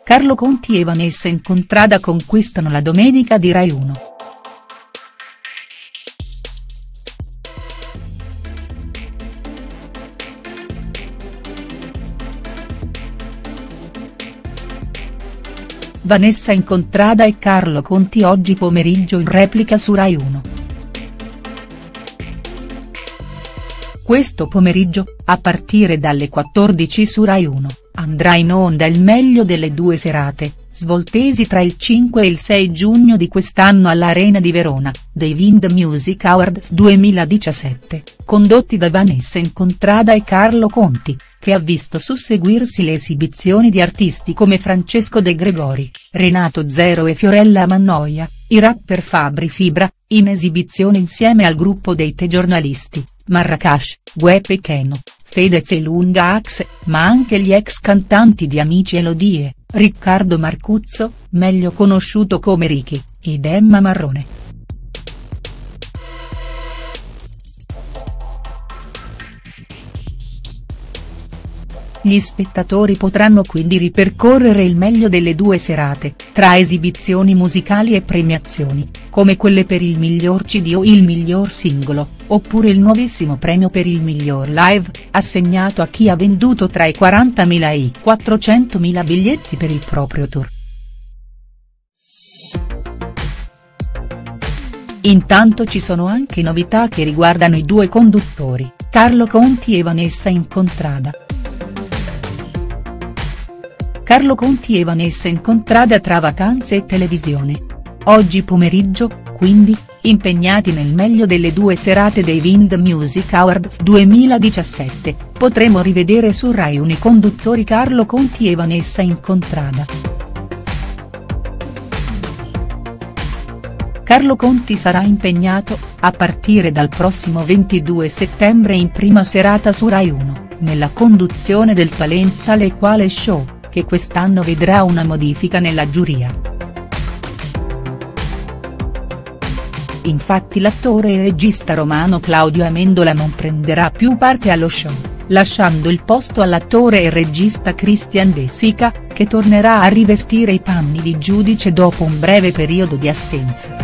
Carlo Conti e Vanessa Incontrada conquistano la domenica di Rai 1. Vanessa Incontrada e Carlo Conti oggi pomeriggio in replica su Rai 1. Questo pomeriggio, a partire dalle 14 su Rai 1, andrà in onda il meglio delle due serate, svoltesi tra il 5 e il 6 giugno di quest'anno all'Arena di Verona, dei Wind Music Awards 2017, condotti da Vanessa Incontrada e Carlo Conti, che ha visto susseguirsi le esibizioni di artisti come Francesco De Gregori, Renato Zero e Fiorella Mannoia, i rapper Fabri Fibra, in esibizione insieme al gruppo dei Te Giornalisti, Marracash, Guep e Keno, Fedez e Lunga Axe, ma anche gli ex cantanti di Amici Elodie, Riccardo Marcuzzo, meglio conosciuto come Ricky, ed Emma Marrone. Gli spettatori potranno quindi ripercorrere il meglio delle due serate, tra esibizioni musicali e premiazioni, come quelle per il miglior CD o il miglior singolo, oppure il nuovissimo premio per il miglior live, assegnato a chi ha venduto tra i 40.000 e i 400.000 biglietti per il proprio tour. Intanto ci sono anche novità che riguardano i due conduttori, Carlo Conti e Vanessa Incontrada. Carlo Conti e Vanessa Incontrada tra vacanze e televisione. Oggi pomeriggio, quindi, impegnati nel meglio delle due serate dei Wind Music Awards 2017, potremo rivedere su Rai 1 i conduttori Carlo Conti e Vanessa Incontrada. Carlo Conti sarà impegnato, a partire dal prossimo 22 settembre in prima serata su Rai 1, nella conduzione del Talent Tale Quale Show, che quest'anno vedrà una modifica nella giuria. Infatti l'attore e regista romano Claudio Amendola non prenderà più parte allo show, lasciando il posto all'attore e regista Christian De Sica, che tornerà a rivestire i panni di giudice dopo un breve periodo di assenza.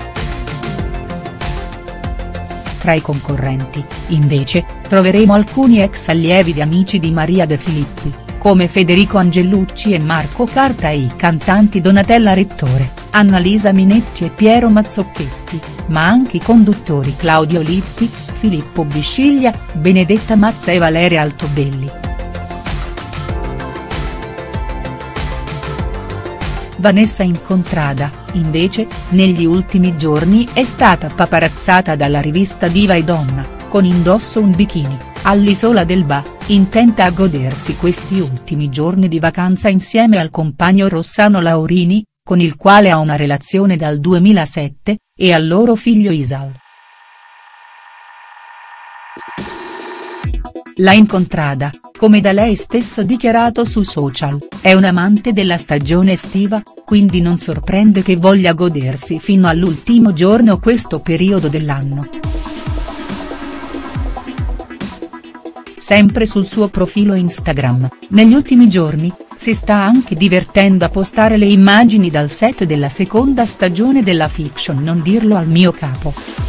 Tra i concorrenti, invece, troveremo alcuni ex allievi di Amici di Maria De Filippi, come Federico Angellucci e Marco Carta e i cantanti Donatella Rettore, Annalisa Minetti e Piero Mazzocchetti, ma anche i conduttori Claudio Lippi, Filippo Bisciglia, Benedetta Mazza e Valeria Altobelli. Vanessa Incontrada, invece, negli ultimi giorni è stata paparazzata dalla rivista Diva e Donna, con indosso un bikini, all'Isola d'Elba, intenta a godersi questi ultimi giorni di vacanza insieme al compagno Rossano Laurini, con il quale ha una relazione dal 2007, e al loro figlio Isal. La Incontrada, come da lei stesso dichiarato su social, è un amante della stagione estiva, quindi non sorprende che voglia godersi fino all'ultimo giorno questo periodo dell'anno. Sempre sul suo profilo Instagram, negli ultimi giorni, si sta anche divertendo a postare le immagini dal set della seconda stagione della fiction Non dirlo al mio capo.